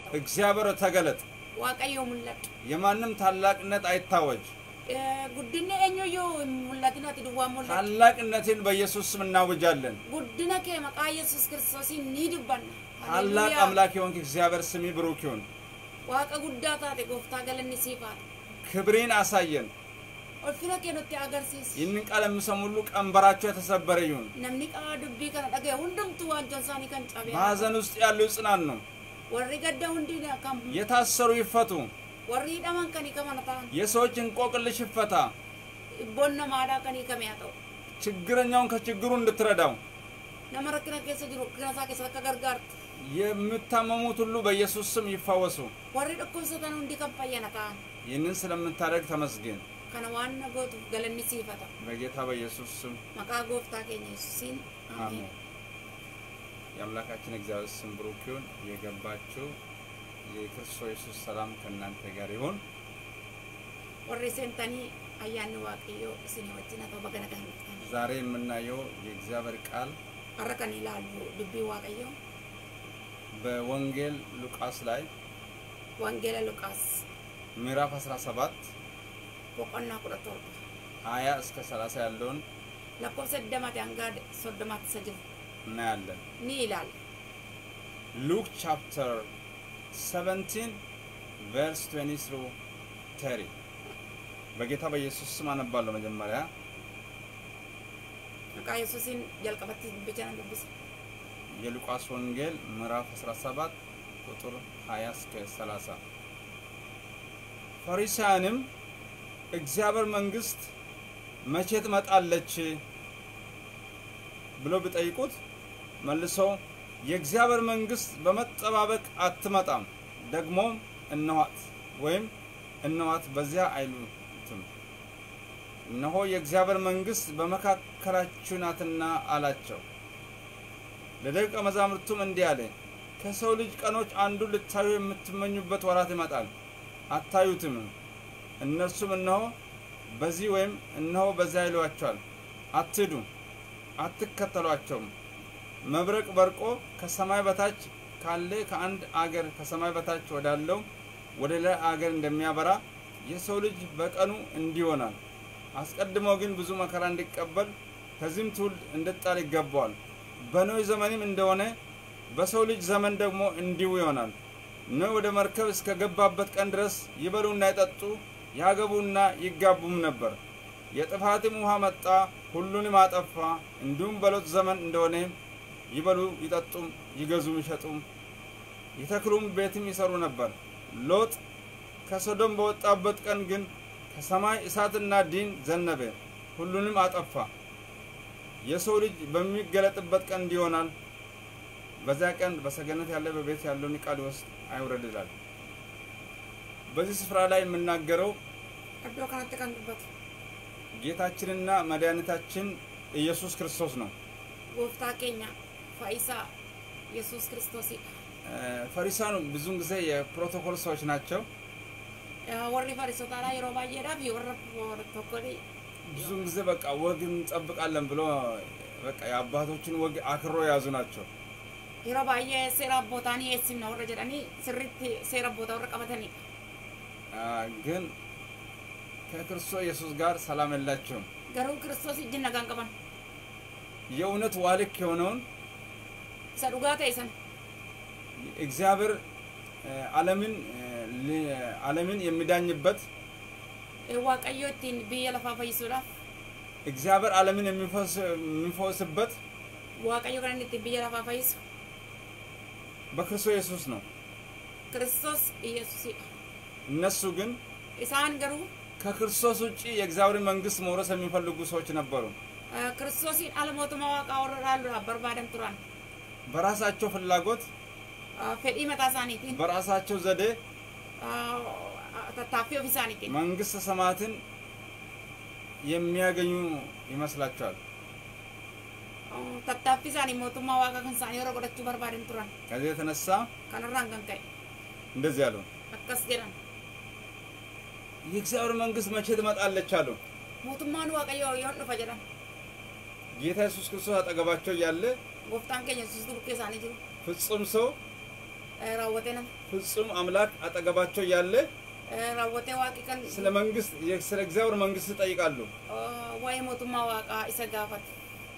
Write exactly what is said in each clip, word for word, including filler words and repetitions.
እግዚአብሔር ተገለጥ waaqayyo mul'atu የማንም ታላቅነት አይታወጅ ጉድነ እኞዮ ሙላቲናት ዱዋ ሙላት ታላቅነትን በኢየሱስ ስም እናውጃለን ጉድነ ከመቃ ኢየሱስ ክርስቶስ ንድባና ታላቅ አምላክ ይሁን እግዚአብሔር ስም ይብሩክ ይሁን ዋቀ ጉዳታቴ ጎፍታ ገለኒ ሲፋት ክብሬን አሳየን ኦልፊና ከኖት ያገርሲስ ይህንን ቃል የምሰሙሉ ቀንበራቸው የተሰበረ ይሁን ነምኒ ቃ ዱቢ ከነ ደገ ሁንዱምቱ ዋንጆሳኒ ከንጫቢያ ባዘን ውስጥ ያሉ ጽናን ነው ወሪ ገደ ሁንዲና ካም የታሰሩ ይፈቱ ወሪ ዳማን ከኒ ከማናታ የሰዎች እንቆቅልሽ ይፈታ ቦነ ማዳ ከኒ ከሚያጠው ችግረኛውን ከችግሩ እንድትረዳው ነመረከነ ከሰ ጅሩ ከሳ ከሳ ከገርጋር የምታመሙት ሁሉ በኢየሱስ ስም ይፈወሱ ወሪ ደኮሰተን እንዲ ከፋየናታ ይህንን ስለምታደርግ ተመስገን ከነዋና ጎቱ ገለኒ ሲፈታ በጌታ በኢየሱስ ስም መቃ ጎፍታ ከኝ ኢየሱስን አሜን የአምላካችን እግዚአብሔር ስም ብሩክ ይሁን የገባችሁ የክርስቶስ ኢየሱስ ሰላም ከእናንተ ጋር ይሁን ወሪ ሰንታኒ አያኑ ዋቂዮ ስኒ ወጭና ተበገነታ ዛሬ የምናየው የእግዚአብሔር ቃል አረከኒ ላሉ ዱቢ ዋቂዮ በወንጌል ሉቃስ ላይ ወንጌል ሉቃስ ምዕራፍ አስራ ሰባት ወቆና ቁረቶር ሀያ እስከ ሰላሳ ያለውን ለቆሰ ደማት ያንጋድ ሶደማት ሰጅ እናያለን ኒ ይላል Luke chapter seventeen verse twenty through thirty በጌታ በኢየሱስ ስም አነባለሁ መጀመሪያ መቃ ኢየሱስን ጀልቀበት ብቻና ልብስ የሉቃስ ወንጌል ምዕራፍ አስራ ሰባት ቁጥር ሀያ እስከ ሰላሳ ፈሪሳውያንም እግዚአብሔር መንግስት መቼ ትመጣለች ብሎ ቢጠይቁት መልሰው የእግዚአብሔር መንግስት በመጠባበቅ አትመጣም ደግሞ እነዋት ወይም እነዋት በዚያ አይሉትም እነሆ የእግዚአብሔር መንግስት በመካከላችሁ ናትና አላቸው ለደቀ መዛሙርቱም እንዲህ አለ ከሰው ልጅ ቀኖች አንዱ ልታዩ የምትመኙበት ወራት ይመጣል አታዩትም እነርሱም እነሆ በዚህ ወይም እነሆ በዚያ ይሏቸዋል አትዱ አትከተሏቸውም መብረቅ በርቆ ከሰማይ በታች ካለ ከአንድ አገር ከሰማይ በታች ወዳለው ወደ ሌላ አገር እንደሚያበራ የሰው ልጅ በቀኑ እንዲሆናል አስቀድሞ ግን ብዙ መከራ እንዲቀበል ከዚህም ትውልድ እንድጣል ይገባዋል በኖይ ዘመንም እንደሆነ በሰው ልጅ ዘመን ደግሞ እንዲሁ ይሆናል ኖይ ወደ መርከብ እስከ ገባበት ቀን ድረስ ይበሉና ይጠጡ ያገቡና ይጋቡም ነበር የጥፋትም ውሃ መጣ ሁሉንም አጠፋ እንዲሁም በሎጥ ዘመን እንደሆነ ይበሉ ይጠጡም ይገዙም ይሸጡም ይተክሉም ቤትም ይሰሩ ነበር ሎጥ ከሶዶም በወጣበት ቀን ግን ከሰማይ እሳትና ዲን ዘነበ ሁሉንም አጠፋ የሰው ልጅ በሚገለጥበት ቀን እንዲሆናል በዛ ቀን በሰገነት ያለ በቤት ያለውን ቃል ወስድ አይወረድ ይላል በዚህ ስፍራ ላይ የምናገረው አዶ ካንተ ካንበት ጌታችንና መድኃኒታችን ኢየሱስ ክርስቶስ ነው ጎፍታ ከኛ ፋይሳ ኢየሱስ ክርስቶስ ፈሪሳኑ ብዙን ጊዜ የፕሮቶኮል ሰዎች ናቸው ወሪ ፈሪሶታ ላይ ሮባየዳ ቢወረ ፕሮቶኮል ብዙን ጊዜ በቃ ወግን ጠብቃለን ብሎ በቃ የአባቶችን ወግ አክሮ ያዙ ናቸው ይሮባየ ሴራ ቦታኒ እሲም ነው ረጀዳኒ ስሪት ሴራ ቦታ ወረቀበተኒ ግን ከክርስቶስ ኢየሱስ ጋር ሰላም የላቸውም ገሩ ክርስቶስ እጅና ጋንቀባን የእውነት ዋልክ የሆነውን ሰዱጋታ ይሰን እግዚአብሔር ዓለምን ዓለምን የሚዳኝበት ዋቀዮቲን በየለፋፋይሱራ እግዚአብሔር ዓለምን የሚፈስ የሚፈስበት ዋቀዮ ከነንቲ በየለፋፋይሱ በክርስቶስ ኢየሱስ ነው ክርስቶስ ኢየሱስ እነሱ ግን ኢሳን ገሩ ከክርስቶስ ውጪ የእግዚአብሔር መንግስት መውረስ የሚፈልጉ ሰዎች ነበሩ ክርስቶስን አለሞቱ ማዋቃ ወረራሉ አበርባደም ጥራን በራሳቸው ፍላጎት ፈዲ መታሳኒቲ በራሳቸው ዘዴ ተታፊው ቢሳኒቲ መንግስት ሰማያትን የሚያገኙ ይመስላቸዋል ተታፊሳኒ ሞቱ ማዋቃ ከንሳኒ ወረቆደቹ በርባደም ጥራን ከዚህ የተነሳ ከነራን ገንካይ እንደዚህ ያለው አከስ ጀራን የእግዚአብሔር መንግስት መቼ ትመጣለች አሉ ሞቱማን ዋቀዮ ይወን ፈጀራን ጌታ ኢየሱስ ክርስቶስ አጠገባቸው ያለ ጎፍታን ከኛ ኢየሱስ ዱከሳኒ ጅሩ ፍጹም ሰው raawwatee nama ፍጹም አምላክ አጠገባቸው ያለ raawwatee waaqi kan ስለ መንግስት ስለ እግዚአብሔር መንግስት ይጠይቃሉ waa'ee mootummaa waaqaa isa gaafatu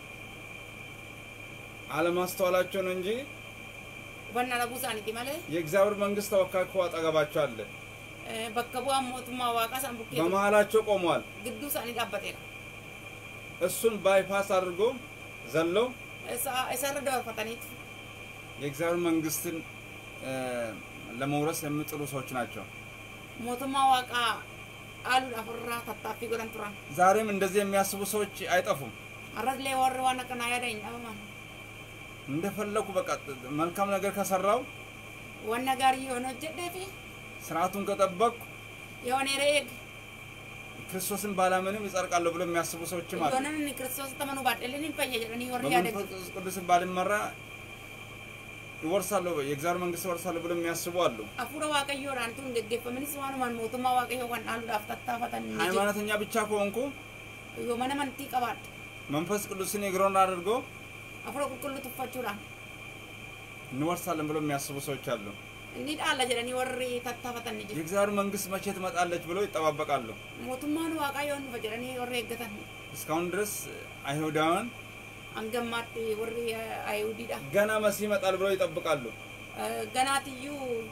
አለማስተዋላቸው ነው እንጂ wanna dhabuu isaaniiti malee የእግዚአብሔር መንግስት ተወካይ እኮ አጠገባቸው አለ bakka bu'aan mootummaa waaqaa isaan bukkee በመሃላቸው ቆሟል gidduu isaanii dhaabbateera እሱን ባይፓስ አድርጎ ዘለው isarra dabarfataniitu የእግዚአብሔር መንግስትን ለመውረስ የሚጥሩ ሰዎች ናቸው mootummaa waaqaa aaluudhaaf irraa tattaaffii godhan turan ዛሬም እንደዚህ የሚያስቡ ሰዎች አይጠፉም arratlee warri waan akkanaa yaada hin dhabaman እንደፈለኩ በቃ መልካም ነገር ከሰራው ዋና ጋር የሆነ ጀደፊ ስርዓቱን ከጠበቁ የሆነ ረግ ክርስቶስን ባላመንም ይጸርቃለሁ ብለው የሚያስቡ ሰዎች ማለት ነው የሆነ ክርስቶስ ተመኑ ባደልን ይፈየጀኒ ወር ያደግ ቅዱስን ባልመራ ይወርሳሉ የእግዚአብሔር መንግስት ይወርሳሉ ብለው የሚያስቡ አሉ አፉረ ዋቀዮ ራንቱ እንደገፈምንስ ዋኑ ማን ሞቱማ ዋቀዮ ዋን አሉ ዳፍታታፈተን ሃይማኖተኛ ብቻ ከሆንኩ የሆነ ማንቲ ቀባድ መንፈስ ቅዱስን ይግሮን አድርጎ አፍሮ ኩሉ ተፈቹራ እንወርሳለን ብለው የሚያስቡ ሰዎች አሉ እንዴ አላ ጀራኒ ወሪ ተታፈተን እንጂ የእግዚአብሔር መንግስት መቼ ትመጣለች ብለው ይጠባበቃሉ ሞቱማን ዋቃዮን ፈጀራኒ ወሪ ገተን እስካሁን ድረስ አይሁዳውያን አንገማት ወሪ አይሁዲዳ ገና መሲህ ይመጣል ብለው ይጠብቃሉ ገናትዩ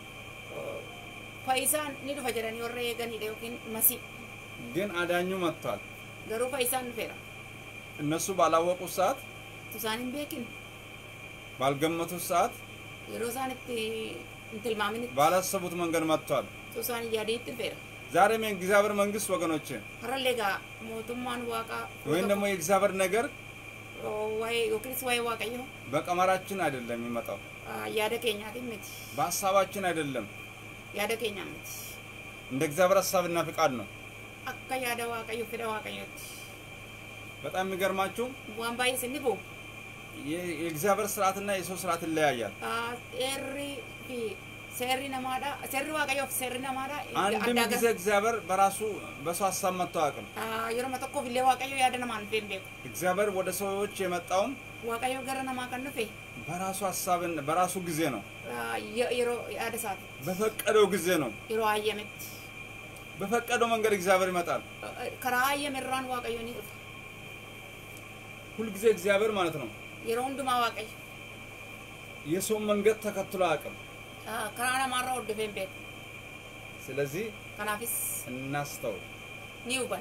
ፈይሳን ንዱ ፈጀራኒ ወሪ ገኒ ደውኪን መሲህ ግን አዳኙ መጥቷል ገሩ ፈይሳን ፈራ እነሱ ባላወቁ ሰዓት ቱሳኒን ቤኪን ባልገመቱ ሰዓት የሮዛንት እንትልማምን ባላሰቡት መንገድ መጥቷል ቱሳኒ ያዲት ፈራ ዛሬም የእግዚአብሔር መንግስት ወገኖቼ አረሌጋ ሞቱማን ዋቃ ወይም ደግሞ የእግዚአብሔር ነገር ወይ ወክሪስ ወይ ዋቀዮ በቀመራችን አይደለም የሚመጣው ያደከኛ ትምት በሐሳባችን አይደለም ያደከኛ ምት እንደ እግዚአብሔር ሐሳብና ፍቃድ ነው አካ ያደ ዋቀዮ ፍዳ ዋቀዮ በጣም የሚገርማችሁ ዋንባይ ስንቦ የእግዚአብሔር ስርዓትና የሰው ስርዓት ይለያያል ኤሪ ሰሪ ነማዳ ሰሪ ዋቀዮ ሰሪ ነማዳ አንድም ጊዜ እግዚአብሔር በራሱ በሰው ሐሳብ መጥቶ አያውቅም የሮማ ተኮ ቢለ ዋቀዮ ያደነ ማን ፈምቤ እግዚአብሔር ወደ ሰዎች የመጣው ዋቀዮ ገረና ማከነፈ በራሱ ሐሳብና በራሱ ጊዜ ነው የሮ ያደሳት በፈቀደው ጊዜ ነው የሮ አየመት በፈቀደው መንገድ እግዚአብሔር ይመጣል ከራየ መራን ዋቀዮ ነው ሁሉ ጊዜ እግዚአብሔር ማለት ነው የሮንዱ ማዋቀይ የሰው መንገድ ተከትሎ አቅም ከራና ማራ ወደ ፈምቤ ስለዚህ ከናፊስ እናስተው ኒውባን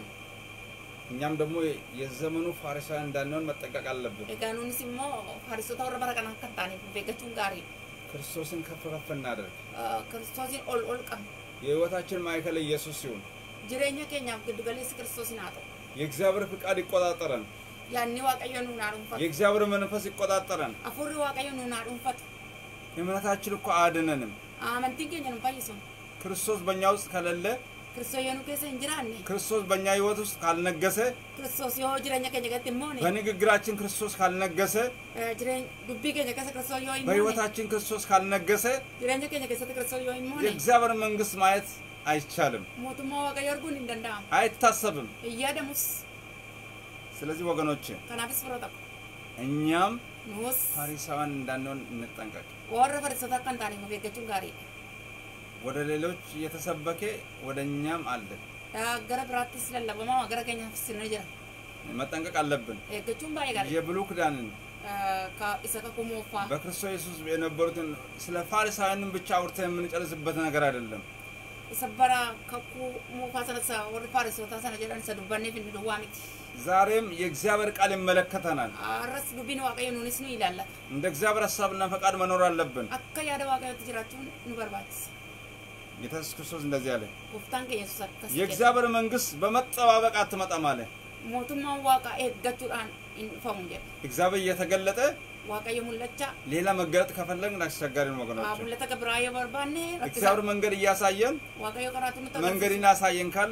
እኛም ደግሞ የዘመኑ ፋሪሳውያን እንዳንሆን መጠንቀቅ አለብን እጋኑን ሲሞ ፋሪሶታ ወረ በረከና ከታኒ በገቹን ጋሪ ክርስቶስን ከፍ ከፍ እናደርግ ክርስቶስን ኦል ኦል ቀም የህይወታችን ማዕከል ኢየሱስ ይሁን ጅሬኛ ከኛ ግድገሌስ ክርስቶስን አቶ የእግዚአብሔር ፍቃድ ይቆጣጠረን ያኒ ዋቀዮ ነው ናሩንፈት የእግዚአብሔር መንፈስ ይቆጣጠረን አፉሪ ዋቀዮ ነው ናሩንፈት እምነታችን እኮ አድነንም አመንቲን ከኛ ነው ባይሶ ክርስቶስ በእኛ ውስጥ ከሌለ ክርስቶስ የኑ ከሰ እንጅራኔ ክርስቶስ በእኛ ህይወት ውስጥ ካልነገሰ ክርስቶስ የሆ ጅሬኛ ከኛ ገት ሞኔ በንግግራችን ክርስቶስ ካልነገሰ ጅሬኝ ዱቢ ከኛ ከሰ ክርስቶስ የሆ ሞኔ በህይወታችን ክርስቶስ ካልነገሰ ጅሬኛ ከኛ ከሰ ክርስቶስ የሆ ሞኔ የእግዚአብሔር መንግስት ማየት አይቻልም ሞቱማ ዋቀዮ አርጉን እንደንዳ አይታሰብም እያደሙስ ስለዚህ ወገኖቼ ከናፍስ ፍሮታ እኛም ኖስ ፋሪሳውያን እንዳንሆን እንጠንቀቅ ወረ ፈሪሶታ ካንታኒ በገቹን ጋሪ ወደ ሌሎች እየተሰበከ ወደኛም አለ ገረ ብራትስ ለለበማ ገረ ከኛ ፍስነ ጀራ መጠንቀቅ አለብን ገቹን ባይ ጋሪ የብሉይ ኪዳንን ካ ኢሰካ ኮሞፋ በክርስቶስ ኢየሱስ የነበሩትን ስለ ፋሪሳውያንን ብቻ አውርተን የምንጨርስበት ነገር አይደለም ሰበራ ከኩ ሞፋሰነሳ ወደ ፋሪሶታ ሰነ ጀራን ሰዱባኔ ፊን ዱዋሚት ዛሬም የእግዚአብሔር ቃል ይመለከተናል አረስ ዱቢን ዋቀዮ ኑንስ ነው ይላል እንደ እግዚአብሔር ሐሳብና ፈቃድ መኖር አለብን አካ ያደ ዋቀዮ ትጅራችሁን ንበርባትስ ኢየሱስ ክርስቶስ እንደዚህ አለ ወፍታን ከኢየሱስ አከስ የእግዚአብሔር መንግስት በመጠባበቅ አትመጣም አለ ሞቱማን ዋቃ እገቱዳን ኢንፈሙንጀ እግዚአብሔር እየተገለጠ ዋቀዮ ሙለቻ ሌላ መገለጥ ከፈለግን አስቸጋሪ ነው ወገኖች አቡለ ተከብራየ በርባኔ እግዚአብሔር መንገድ እያሳየን ዋቀዮ ቀራቱን ተከ መንገድን አሳየን ካለ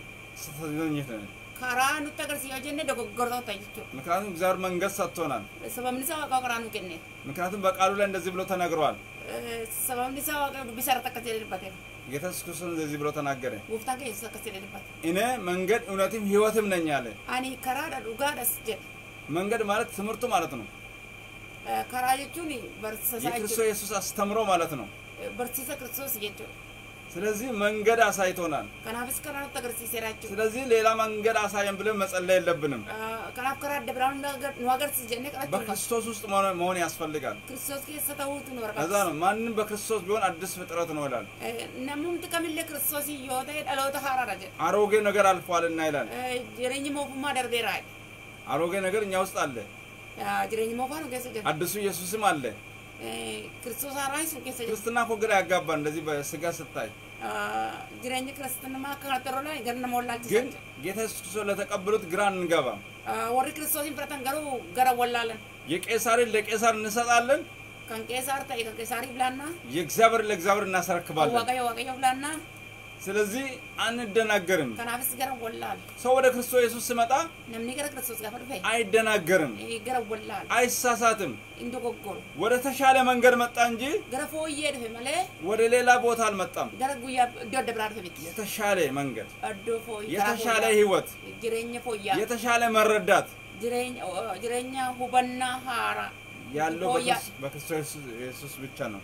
ስተዘኝት ነው ካራኑ ተገርሲዮ ጀነ ደጎጎርታው ታይቹ ምክንያቱም እግዚአብሔር መንገድ ሰጥቶናል ሰበምንሳ ዋቀዮ ቀራኑ ከነ ምክንያቱም በቃሉ ላይ እንደዚህ ብሎ ተነግሯል ሰበምንሳ ዋቀዮ ቢሰራ ተከተለበት ኢየሱስ ክርስቶስ እንደዚህ ብሎ ተናገረ ወፍታን ከኢየሱስ ተከተለበት እኔ መንገድ እውነትም ህይወትም ነኝ አለ አኒ ከራዳ ዱጋዳስ ጀ መንገድ ማለት ትምህርቱ ማለት ነው ከራጆቹኒ በርሰሳይ የክርስቶስ ኢየሱስ አስተምሮ ማለት ነው barsiisa Kiristoos jechuudha. ስለዚህ መንገድ አሳይቶናል። Kanaafis karaa nutti agarsiiseera jechuudha. ስለዚህ ሌላ መንገድ አሳየን ብለን መጸለይ የለብንም። Kanaaf karaa adda biraan nu agarsiis jennee kadhachuu በክርስቶስ ውስጥ መሆን ያስፈልጋል። Kiristoos keessa ta'uutu nu barbaachisa. ከዛ ነው ማንም በክርስቶስ ቢሆን አዲስ ፍጥረት ነው ይላል። Namumti kamillee Kiristoos yoo ta'e dhaloota haaraadha jedha. አሮጌ ነገር አልፏልና ይላል። Jireenyi moofummaa darbeera. አሮጌ ነገር እኛ ውስጥ አለ። Jireenyi moofaa nu keessa jira. አዲሱ ኢየሱስም አለ። Kiristoos haaraa isu keessa jira. ክርስትና እኮ ግራ ያጋባል እንደዚህ በስጋ ስታይ። Jireenyi kiristaanummaa akka kana torora gara nama wallaalchisa. ግን ጌታ ኢየሱስ ክርስቶስ ለተቀበሉት ግራ እንገባም። Warri Kiristoosin fudhatan garuu gara wallaalan. የቄሳርን ለቄሳር እንሰጣለን። Kan Qeesaar ta'e kan Qeesaarii bilaannaa. የእግዚአብሔር ለእግዚአብሔር እናስረክባለን። Waaqayyo waaqayyo bilaannaa. ስለዚህ አንደናገርም። Kanaafis gara wallaal. ሰው ወደ ክርስቶስ ኢየሱስ ሲመጣ namni gara Kiristoos gaafa dhufe አይደናገርም፣ gara wallaal. አይሳሳትም። Indo goggol. ወደ ተሻለ መንገድ መጣ እንጂ gara fooyyee dhufe malee ወደ ሌላ ቦታ አልመጣም። gara guyyaa iddoo adda biraa dhufe miti. የተሻለ መንገድ፣ Iddoo fooyyee. የተሻለ ህይወት፣ jireenya fooyyaa. የተሻለ መረዳት jireenya jireenya hubannaa haaraa ያለው በክርስቶስ ኢየሱስ ብቻ ነው።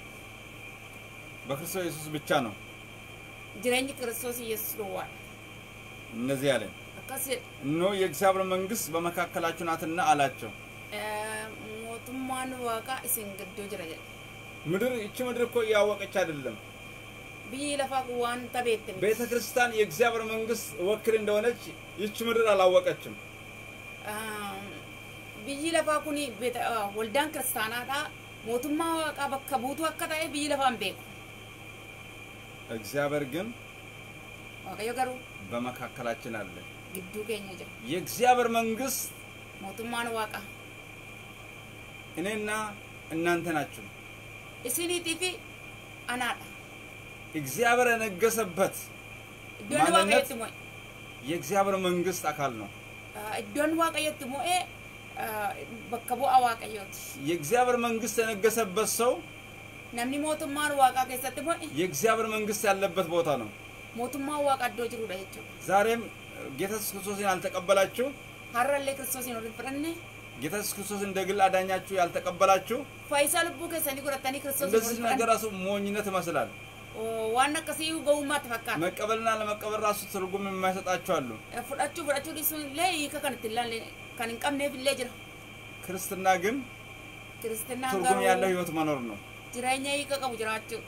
በክርስቶስ ኢየሱስ ብቻ ነው። jireenya Kiristoos Yesuus duwwaa. እነዚህ አለ akkasii እነሆ የእግዚአብሔር መንግስት በመካከላችሁ ናትና አላቸው። mootummaan waaqaa isin gidduu jira jedhe. ምድር እቺ ምድር እኮ ያወቀች አይደለም። biyyi lafaa waan tabeetti ቤተ ክርስቲያን የእግዚአብሔር መንግስት ወክል እንደሆነች ይቺ ምድር አላወቀችም። biyyi lafaa kuni waldaan kiristaanaadha. mootummaa waaqaa bakka buutuu akka ta'e biyyi lafaan beeku. እግዚአብሔር ግን waaqayyo garuu በመካከላችን አለ። gidduu keenya jira. የእግዚአብሔር መንግስት mootummaan waaqaa እኔና እናንተ ናችሁ። isiniitii fi anaadha. እግዚአብሔር የነገሰበት iddoon waaqayyotti mo'e የእግዚአብሔር መንግስት አካል ነው። iddoon waaqayyotti mo'e bakka bu'aa waaqayyooti. የእግዚአብሔር መንግስት የነገሰበት ሰው namni mootummaan waaqaa keessatti mo'e የእግዚአብሔር መንግስት ያለበት ቦታ ነው። mootummaan waaqaa iddoo jirudha jechuudha. ዛሬም ጌታ ኢየሱስ ክርስቶስን ያልተቀበላችሁ har'allee Kiristoosiin waliin fudhanne ጌታ ኢየሱስ ክርስቶስ እንደ ግል አዳኛችሁ ያልተቀበላችሁ faayisaa lubbuu keessanii godhatanii Kiristoosiin እንደዚህ waliin ነገር fudhanne ራሱ ሞኝነት ይመስላል። waan akkasii gowwummaatti fakkaata. መቀበልና ለመቀበል ራሱ ትርጉም የማይሰጣችሁ አሉ። fudhachuu fudhachuu dhiisuun illee hiika kan itti ilaalle kan hin qabneef illee jira. ክርስትና ግን Kiristinnaan ትርጉም ያለው garuu ህይወት መኖር ነው። jireenya hiika qabu jiraachuu.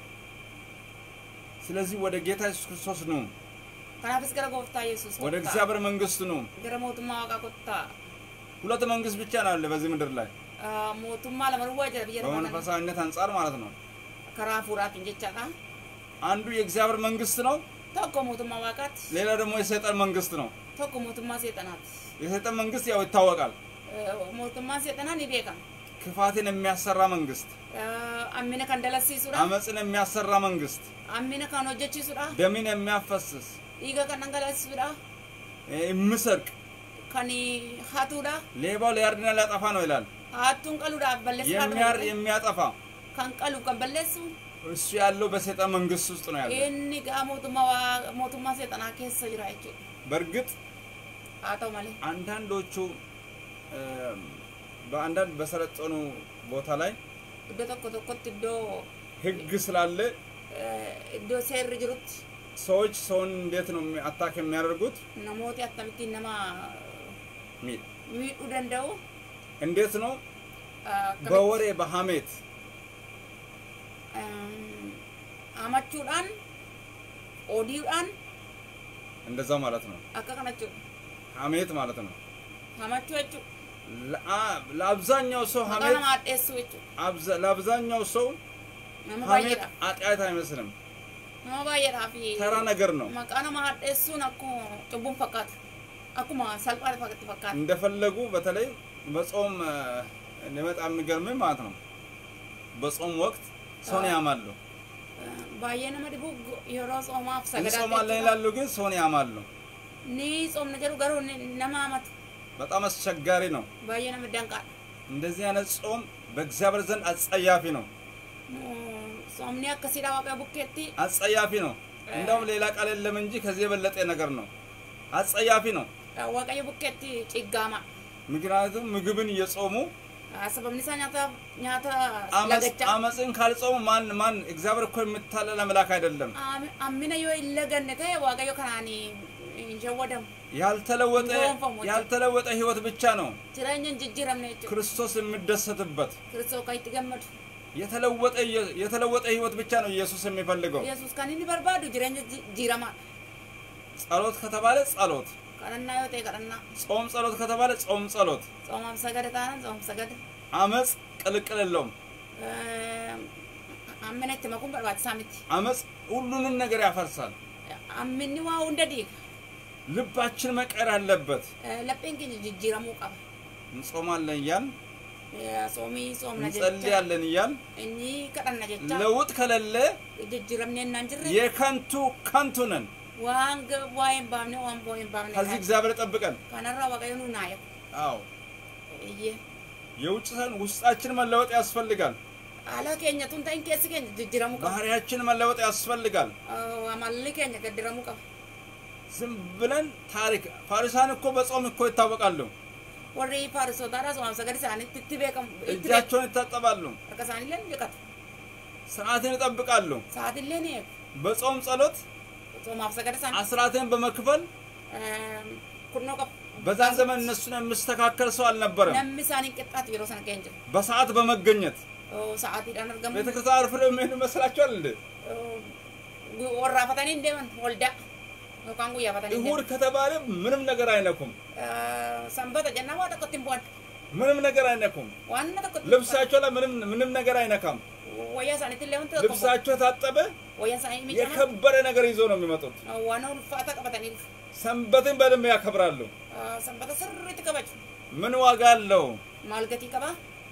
ስለዚህ ወደ ጌታ ኢየሱስ ክርስቶስ ነው፣ kanaafis gara gooftaa Yesuus ወደ እግዚአብሔር መንግስት ነው። gara mootummaa waaqaa kottaa. ሁለት መንግስት ብቻ ነው ያለ በዚህ ምድር ላይ mootummaa lama duwwaa jira biyya lafaa kana. በመንፈሳዊነት አንፃር ማለት ነው። karaa fuudhaatiin jechaadha. አንዱ የእግዚአብሔር መንግስት ነው፣ tokko mootummaa waaqaati. ሌላ ደግሞ የሰይጣን መንግስት ነው። tokko mootummaa seexanaati. የሰይጣን መንግስት ያው ይታወቃል። mootummaa seexanaa ni beekama. ክፋትን የሚያሰራ መንግስት፣ ammina kan dalasiisudha. አመጽን የሚያሰራ መንግስት፣ ammina kan hojjechiisudha. ደምን የሚያፈስስ dhiiga kan dhangalaasisuudha. የሚሰርቅ kan hatuudha. ሌባው ሊያርድና ሊያጠፋ ነው ይላል። hattuun qaluudhaaf balleessaa የሚያር የሚያጠፋ kan qalu kan balleessu እሱ ያለው በሰይጣን መንግስት ውስጥ ነው ያለው። inni gaa mootummaa mootummaa seexanaa keessa jira jechuudha. በርግጥ haa ta'u malee አንዳንዶቹ በአንዳንድ በሰለጠኑ ቦታ ላይ iddoo tokko tokkotti iddoo ህግ ስላለ iddoo seerri jirutti ሰዎች ሰውን እንዴት ነው አታክ የሚያደርጉት? namooti akkamittiin nama ሚል miidhuu danda'u? እንዴት ነው? በወሬ በሐሜት amachuudhaan odiidhaan እንደዛ ማለት ነው። akka kana jechuudha. ሐሜት ማለት ነው። hamachuu jechuudha. ለአብዛኛው ሰው maqaa ሐሜት nama hadheessuu jechuudha. ለአብዛኛው ሰው nama ሐሜት baay'eedha. ኃጢአት አይመስልም፣ nama baay'eedhaa fi ተራ ነገር ነው። maqaa nama hadheessuun akkuma cubbuun fakkaata. akkuma salphaa fakkaatti fakkaata. እንደፈለጉ በተለይ በጾም ለመጣም የሚገርምም ማለት ነው። በጾም ወቅት ሰውን ያማሉ። baay'ee nama dhibu yeroo soomaaf sagadaatti እንጾማለን ይላሉ፣ ግን ሰውን ያማሉ። ni ጾምne jedhu garuu nama amatu በጣም አስቸጋሪ ነው። baay'ee nama danqaadha. እንደዚህ አይነት ጾም በእግዚአብሔር ዘንድ አጸያፊ ነው። ጾምni akkasiidha waaqa bukkeetti አጸያፊ ነው። እንደውም ሌላ ቃል የለም እንጂ ከዚህ የበለጠ ነገር ነው። አጸያፊ ነው። waaqayyo bukkeetti ciggaama. ምክንያቱም ምግብን እየጾሙ sababni isaa nyaata nyaata አመጽ lagachaa አመጽን ካልጾሙ ማን ማን እግዚአብሔር እኮ የምታለል አምላክ አይደለም። ammina yoo illagannee ta'e waaqayyo kanaan hin shawwadamu ያልተለወጠ ያልተለወጠ ህይወት ብቻ ነው jireenyan jijjiiramne jechuudha ክርስቶስ የሚደሰትበት ክርስቶስ kan itti gammadu የተለወጠ የተለወጠ ህይወት ብቻ ነው ኢየሱስ የሚፈልገው ኢየሱስ kan inni barbaadu jireenya jijjiiramaa ጸሎት ከተባለ ጸሎት kadhannaa yoo ta'e kadhannaa ጾም ጸሎት ከተባለ ጾም ጸሎት ጾማም sagada taanaan ጾም sagada አመጽ ቅልቅል የለውም ammina itti makuun barbaachisaa miti አመጽ ሁሉንም ነገር ያፈርሳል amminni waa hunda diiga ልባችን መቀር አለበት lapheen keenya jijjiiramuu qaba እንጾማለን ያን ጾሚ ጾምና ጀቻ እንጸልያለን ያን እኒ kadhanna jecha ለውጥ ከሌለ jijjiiramne እናን ጅረ የከንቱ ከንቱ ነን waan waa'een baafne waan boo'een baafne ከዚህ እግዚአብሔር ጠብቀን kanarraa waaqayyo nu naayo አዎ እየ የውጭ ሰን ውስጣችን መለወጥ ያስፈልጋል ala keenya tun ta'in keessi keenya jijjiiramuu qaba ባህሪያችን መለወጥ ያስፈልጋል amalli keenya gaddiramuu qaba ዝም ብለን ታሪክ ፋሪሳን እኮ በጾም እኮ ይታወቃሉ warri faarisotaadha ጾም sagada isaanitti itti beekamu እጃቸውን ይታጠባሉ harka isaaniillee ni dhiqatu ሰዓትን ይጠብቃሉ ሰዓትillee ni eegu በጾም ጸሎት ጾማaf sagada isaanii አስራትን በመክፈል kunnoo qaba በዛን ዘመን እነሱን የሚስተካከል ሰው አልነበረም namni isaanii qixxaatu yeroo sana keenya jira በሰዓት በመገኘት ሰዓቲidhaan argamu ቤተክርስቲያን አርፍደው ምን መስላችኋል እንዴ warraafatanii deeman waldaa yookaan guyyaa fatanii እሁድ ከተባለ ምንም ነገር አይነኩም sanbata jennaan waa tokkotti hin bu'an ምንም ነገር አይነኩም waan tokkotti ልብሳቸው ላይ ምንም ምንም ነገር አይነካም wayyaa isaaniitti illee wanti tokko ልብሳቸው ታጠበ wayyaan isaanii miidhama የከበረ ነገር ይዞ ነው የሚመጡት waan ulfaata qabatanii dhufu ሰንበትን በደንብ ያከብራሉ sanbata sirriitti kabaju ምን ዋጋ አለው maal gatii qaba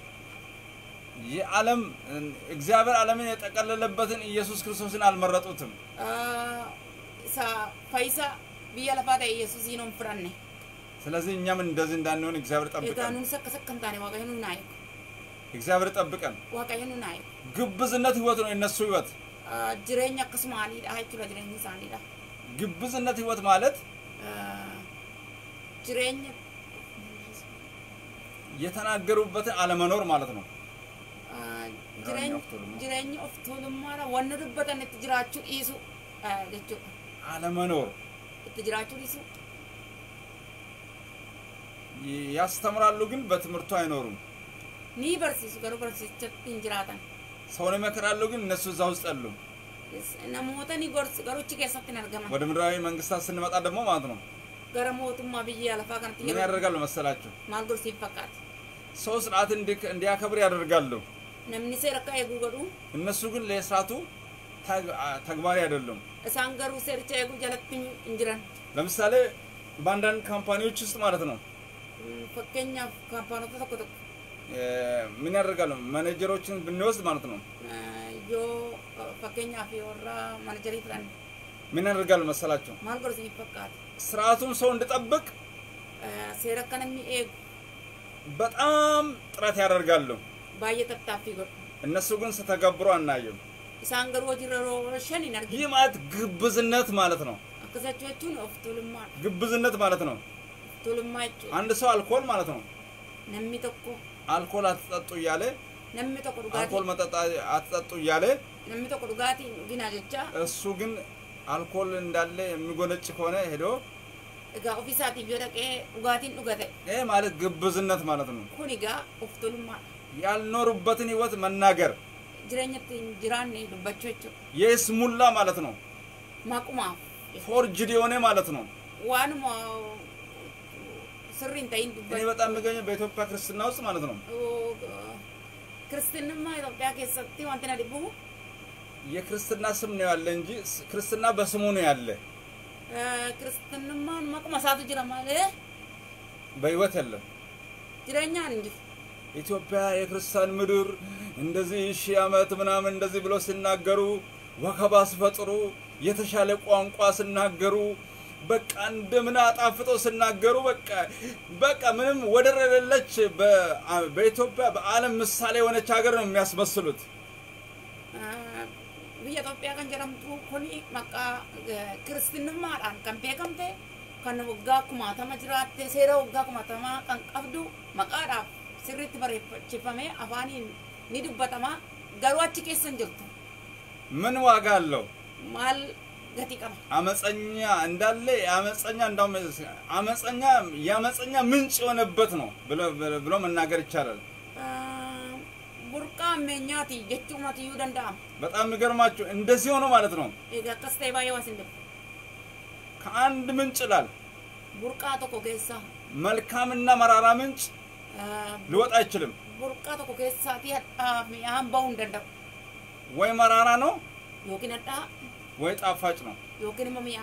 የዓለም እግዚአብሔር ዓለምን የጠቀለለበትን ኢየሱስ ክርስቶስን አልመረጡትም sa faisa biyya lafaa ta'e Yesuusiin on fudhanne ስለዚህ እኛም እንደዚህ እንዳንሆን እግዚአብሔር ጠብቀን egaanun sakka sakkan taane waaqayyo nu naayo እግዚአብሔር ጠብቀን waaqayyo nu naayo ግብዝነት ህይወት ነው የነሱ ህይወት jireenya akkasumaaniidha jechuudha jireenyi isaaniidha ግብዝነት ህይወት ማለት jireenya የተናገሩበትን አለመኖር ማለት ነው jireenya jireenya of tuulummaadha wanna dubbatan itti jiraachuu dhiisu jechuudha አለመኖር itti jiraachuu dhiisu ያስተምራሉ ግን በትምህርቱ አይኖሩም ni barsiisu garuu barsiisatti hin jiraatan ሰውን ይመክራሉ ግን እነሱ እዛ ውስጥ አሉ namoota ni gorsu garuu achi keessatti hin argaman ወደ ምድራዊ መንግስታት ስንመጣ ደግሞ ማለት ነው gara mootummaa biyya lafaa kanatti ምን ያደርጋሉ መሰላችሁ maal gorsiif fakkaata ሰው ስርዓት እንዲያከብር ያደርጋሉ namni seera akka eeguu godhu እነሱ ግን ለስርዓቱ ተግባሪ አይደሉም isaan garuu seericha eeguu jalatti hin jiran ለምሳሌ በአንዳንድ ካምፓኒዎች ውስጥ ማለት ነው fakkeenyaaf kaampaanota tokko tokko ምን ያደርጋሉ ማኔጀሮችን ብንወስድ ማለት ነው yoo fakkeenyaaf warra ማኔጀሪ ትራን ምን ያደርጋሉ መሰላችሁ maal gorsiif fakkaata ስርዓቱን ሰው እንዲጠብቅ seera akka namni eegu በጣም ጥረት ያደርጋሉ baay'ee tattaaffii godhu እነሱ ግን ስተገብሩ አናየም isaan garuu hojiirra rooshan hin arginu ይህ ማለት ግብዝነት ማለት ነው akkasachuu jechuun of tuulummaa ግብዝነት ማለት ነው tuulummaa jechuudha አንድ ሰው አልኮል ማለት ነው namni tokko አልኮል አትጠጡ እያለ namni tokko dhugaatii አልኮል መጠጣ አትጠጡ እያለ namni tokko dhugaatii dhuginaa jecha እሱ ግን አልኮል እንዳለ የሚጎነጭ ከሆነ ሄዶ egaa ofiisaatiif yoo dhaqee dhugaatiin dhugate ይሄ ማለት ግብዝነት ማለት ነው kun egaa of tuulummaa ያልኖሩበትን ህይወት መናገር jireenyatti hin jiraanne dubbachuu jechuudha የስሙላ ማለት ነው maqumaaf ፎርጅድ የሆነ ማለት ነው waanuma sirriin ta'in እኔ dubbachuu በጣም የሚገኘው በኢትዮጵያ ክርስትና ውስጥ ማለት ነው ክርስትናማ ኢትዮጵያ keessatti wanti na dhibu የክርስትና ስም ነው ያለ እንጂ ክርስትና በስሙ ነው ያለ ክርስትናማ maquma isaatu jira malee በህይወት የለም jireenyaan hin jiru ኢትዮጵያ የክርስቲያን ምድር እንደዚህ ሺህ ዓመት ምናምን እንደዚህ ብለው ሲናገሩ ወከባ ሲፈጥሩ የተሻለ ቋንቋ ሲናገሩ በቃ እንደምን አጣፍጠው ሲናገሩ በቃ በቃ ምንም ወደር የሌለች በኢትዮጵያ በዓለም ምሳሌ የሆነች ሀገር ነው የሚያስመስሉት biyya Itoophiyaa kan jedhamtu kuni maqaa ክርስትናadhaan kan beekamte kan waggaa kumaatama jiraatte seera waggaa kumaatama kan qabdu maqaadhaaf sirriitti bareeffamee afaaniin ni dubbatama garuu achi keessa hin jirtu ምን ዋጋ አለው maal gati qaba አመፀኛ እንዳለ አመፀኛ እንዳውም አመፀኛ ያመፀኛ ምንጭ የሆነበት ነው ብሎ ብሎ መናገር ይቻላል ቡርቃ አመኛቲ ጀቹማቲ ይውደንዳ በጣም የሚገርማችሁ እንደዚህ ሆኖ ማለት ነው የጋከስተ ባይዋስ እንደ ከአንድ ምንጭ ላል ቡርቃ ተኮ ገሳ መልካምና መራራ ምንጭ ሊወጣ አይችልም ቡርቃ ተኮ ገሳቲ አም ባው እንደንዳ ወይ መራራ ነው ዮኪነዳ ወይ ጣፋጭ ነው ዮኪን መሚያ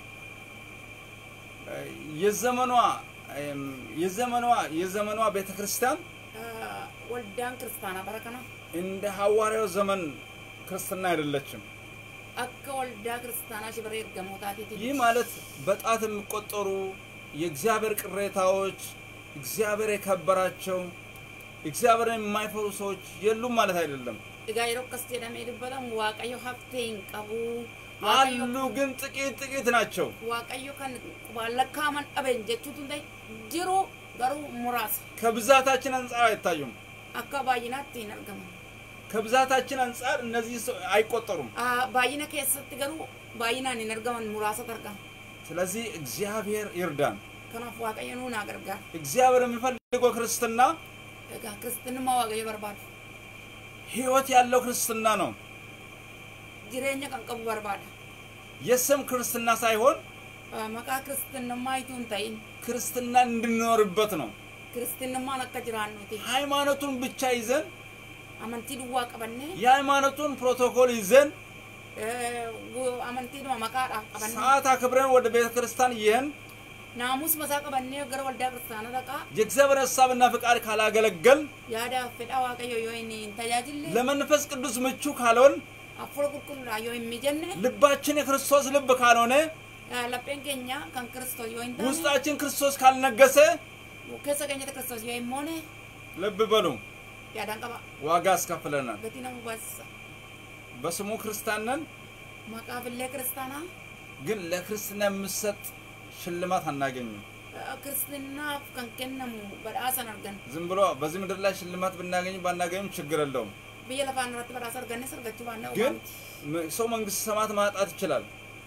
የዘመኗ የዘመኗ የዘመኗ ቤተክርስቲያን ወልዳን ክርስቲያና በረከና እንደ ሐዋርያው ዘመን ክርስትና አይደለችም አከ ወልዳ ክርስቲያና ሽበሬ ገሞታቲ ይህ ማለት በጣት የሚቆጠሩ የእግዚአብሔር ቅሬታዎች እግዚአብሔር የከበራቸው እግዚአብሔርን የማይፈሩ ሰዎች የሉም ማለት አይደለም ጋይሮ ከስተደም ይደበለም ዋቀዮ ሀፍቴን ቀቡ አሉ ግን ጥቂት ጥቂት ናቸው ዋቀዮ ከን ባለካማን አበን ጀቱት እንደ ጅሩ ጋሩ ሙራስ ከብዛታችን አንፃር አይታዩም አካባይናት ይነርገም ከብዛታችን አንፃር እነዚህ አይቆጠሩም አ ባይና ከሰት ገሩ ባይናን ይነርገም ሙራስ ተርጋ ስለዚህ እግዚአብሔር ይርዳን ከናፍ ዋቀየኑ ናገርጋ እግዚአብሔር የሚፈልገው ክርስትና ጋ ክርስትና ማዋቀየ በርባድ ህይወት ያለው ክርስትና ነው ጅሬኛ ቀንቀቡ በርባድ የስም ክርስትና ሳይሆን ማካ ክርስትና ማይቱን ታይን ክርስትና እንድንኖርበት ነው ክርስትና ማነከ ጅራኑቲ ሃይማኖቱን ብቻ ይዘን አመንቲ ድዋ ቀበነ የሃይማኖቱን ፕሮቶኮል ይዘን አመንቲ ድዋ ማካዳ ቀበነ ሰዓት አክብረን ወደ ቤተክርስቲያን ይሄን ናሙስ መሳቀበነ ገረ ወልዳ ክርስቲያና ተቃ የእግዚአብሔር ሐሳብና ፍቃድ ካላገለገል ያዳ ፈዳ ዋቀዮ ዮይኒ እንታያጅል ለመንፈስ ቅዱስ ምቹ ካልሆን አፍሮ ቁልቁል ራዮ የሚጀነ ልባችን የክርስቶስ ልብ ካልሆነ ለጴንገኛ ከን ክርስቶስ ዮይንታ ውስጣችን ክርስቶስ ካልነገሰ ከሰገኘ ክርስቶስ ዮይሞነ ልብ በሉ ያዳንቀባ ዋጋ አስከፍለናል በቲናው ባስ በስሙ ክርስቲያንን ማቃብለ ክርስቲያና ግን ለክርስትና የምሰጥ ሽልማት አናገኝም ክርስትና ከንከነሙ በራሰን አርገን ዝም ብሎ በዚህ ምድር ላይ ሽልማት ብናገኝ ባናገኝም ችግር የለውም በየለፋን ራት በራስ አርገን ሰርገች ባናው ግን ሰው መንግስት ሰማት ማጣት ይችላል